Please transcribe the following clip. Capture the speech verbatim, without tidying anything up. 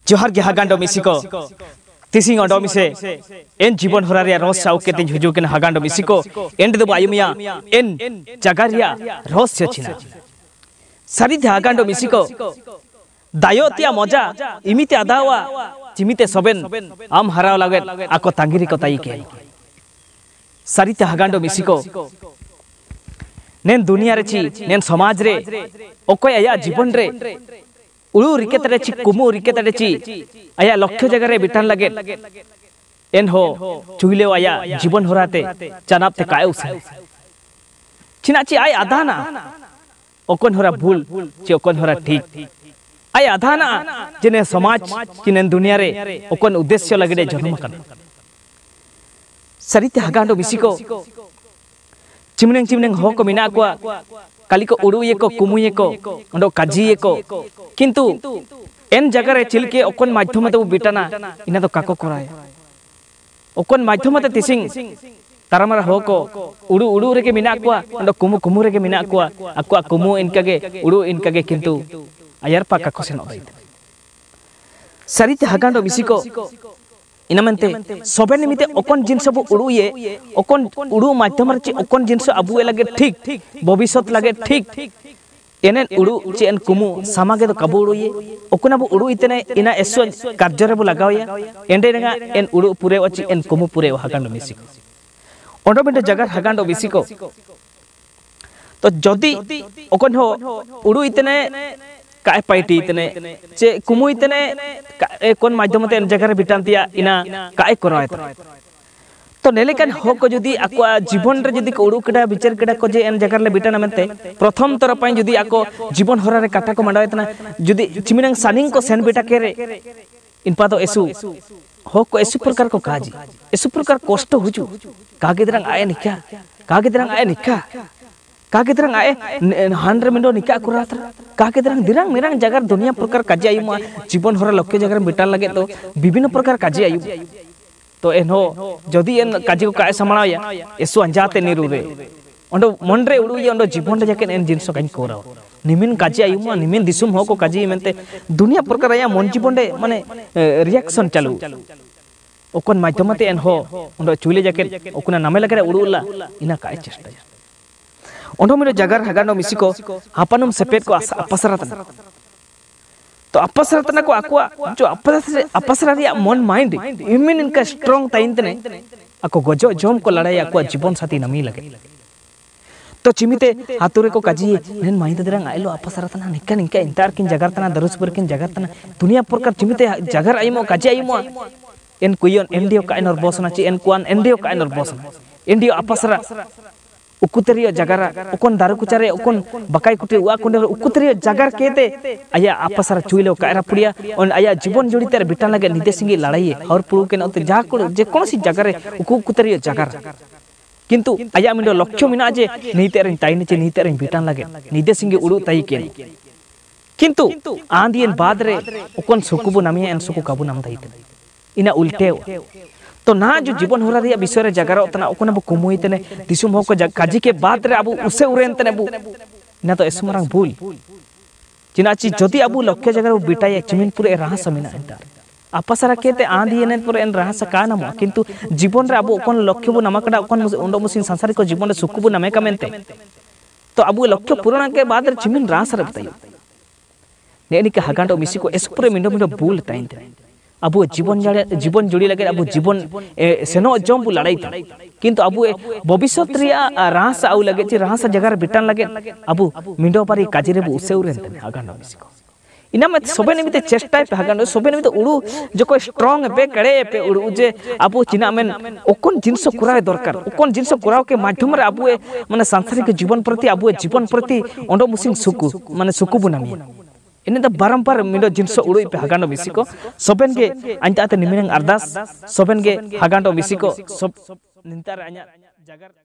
जोहार गे हागांडो मिसिको तिसिंग अंडो मिसे एन जीवन हरा रे रहस्य आउके ते हुजु केन हागांडो मिसिको एंड दो आयुमिया एन जगारिया रहस्य छिना सारी थे हागांडो मिसिको दायोतिया मजा इमिते आदावा जिमिते सबेन आम हराव लागे आको तांगिरी को ताई के सारी थे हागांडो मिसिको नेन दुनिया रे ची नेन समाज रे ओकोय आया जीवन रे उड़ू रिकेतरे ची कुमु रिकेतरे ची आया लक्ष्य जगह रे बिटान लगे एन हो चुहिले आया जीवन होराते चनाप ते काय उसे चिना ची आय आधाना ओकन होरा भूल ची ओकन होरा ठीक आय आधाना जिने समाज जिने दुनिया रे ओकन उद्देश्य लगे जन्म कन सरिते हगांडो बिसिको चिमनेंग चिमनेंग हो को मिना को काली को उड़ू ये को कुमु ये को अंडो काजी ये को किंतु एन जगह रे चिलके ओकन माध्यम ते बिटाना इना तो काको कराय ओकन माध्यम ते तिसिंग तारामारा हो को उड़ू उड़ू रे के मिना को अंडो कुमु कुमु रे के मिना को आको कुमु इनका के उड़ू इनका के किंतु आयर पा काको सेनो दै सरिते हगांडो बिसिको इनामंते सबे निमिते ओकन जिनस बु उड़ू ये ओकन उड़ू माध्यम रे ओकन जिनस अबु लगे ठीक भविष्यत लगे ठीक एनेन उड़ू चे एन कुमु सामागे तो कबु उड़ू ये ओकन अबु उड़ू इतने इना एसो कार्य रे बु लगाव या एंडे रेगा एन उड़ू पुरे वची एन कुमु पुरे हागांडो मिसिको ओंडो बेटे जगह हागांडो मिसिको तो जदी ओकन हो उड़ू इतने काय पाइटी इतने चे कुमु इतने कोन माध्यम ते जगह रे बिटानतिया इना काय कराय तो नेलेकन हो को जदी आको जीवन रे जदी को उड़ू केडा विचार केडा को जे एन जगह रे बिटाना मनते प्रथम तर पई जदी आको जीवन हरा रे काटा को मंडायतना जदी चिमिनंग सानिंग को सेन बेटा के रे इनपा तो एसु हो को एसु प्रकार को काजी एसु प्रकार कष्ट हुजु कागे दरंग आए निका कागे दरंग आए निका कागे दरंग आए हांड्रे मिंडो निका कुरात कागे दरंग दिरंग मिरंग जगह दुनिया प्रकार काजी आयुमा जीवन हरा लक्ष्य जगह बिटान लगे तो विभिन्न प्रकार काजी आयु तो एनो जदी एन काजी को काय समाया एसु अंजाते निरु रे ओंडो मन रे उड़ू ये ओंडो जीवन रे जके एन जिनसो काई कोराव निमिन काजी आयुमा निमिन दिसुम हो को काजी मेनते दुनिया प्रकार आया मन जीवन रे माने रिएक्शन चालू ओकन माध्यमते एन हो ओंडो चुले जके ओकना नामे लगे उड़ूला इना काय चेष्टा ओंडो मिरो जगर हगांडो मिसिको हापनुम सेपेट को अपसरतना तो अपसरतना को आकुआ जो अपसर अपसरा रिया मन माइंड इम्यून इनका स्ट्रांग ताइंतने आको गजो जोम को लड़ाई आकुआ जीवन साथी नमी लगे तो चिमिते हातुरे को काजी नेन माइंद दरंग आइलो अपसरतना निका निका इंतार किन जगरतना दरुसपुर किन जगरतना दुनिया प्रकार चिमिते जगर आइमो काजी आइमो एन कुयन एनडियो का एनर बसना ची एन कुआन एनडियो का एनर बसना एनडियो अपसरा उकुतरियो जगरा ओकन दारू कुचारे ओकन बकाई कुटे उआ कुंडे उकुतरियो जगर केते आया अपसरा चुइलो कायरा पुड़िया ओन आया जीवन जोड़ीते बिटान लगे निदे सिंगी लड़ाई हर पुरु के नते जा को जे कोनसी जगरे उकु उकुतरियो जगर किंतु आया मिंडो लक्ष्य मिना जे नीते रे ताइने चे नीते रे बिटान लगे निदे सिंगी उडु ताई के किंतु आंदियन बाद रे ओकन सुकुबु नामिया एन सुकु काबु नाम दाइते इना उल्टे तो ना जो जीवन होरा रिया विषय रे जगरो तना ओकन अब कुमुई तने दिसुम हो को काजी के बाद रे अबु उसे उरेन तने अबु ना तो एसमरंग भूल चिनाची जदी अबु लक्ष्य जगरो बिटाय चिमिन पुरे रहस्य मिना एंटा अपसरा केते आंदी एने पुरे एन रहस्य का नाम किंतु जीवन रे अबु ओकन लक्ष्य बु नामकडा ओकन ओंडो मुसिन संसारिक जीवन रे सुकुबु नामे कमेंते तो अबु लक्ष्य पूर्ण के बाद रे चिमिन रहस्य रे बतायो नेनि के हागांडो मिसिको एसपुरे मिंडो मिंडो भूल ताइंते अबु जीवन जड़े जीवन जुड़ी लगे अबु जीवन सेनो जम लड़ाई था किंतु अबु भविष्यत रिया राहस आउ लगे ची राहस जगह बिटान लगे अबु मिंडो पारी काजी रे बु उसेउरेन तने हागांडो मिसिको इना मत सबे निमिते चेष्टा पे हागांडो सबे निमिते उड़ू जो को स्ट्रांग पे कड़े पे उड़ू जे अबु चिना मेन ओकन जिंसो कुराय दरकार ओकन जिंसो कुराव के माध्यम रे अबु माने सांसारिक जीवन प्रति अबु जीवन प्रति ओंडो मुसिन सुकु माने सुकु बुनामी इने तो बारंबार मिंडो जिनसो उड़ुई पे हागांडो मिसिको सबेन के अंताते निमिनंग अरदास सबेन के हागांडो मिसिको सब निंतार आnya jagar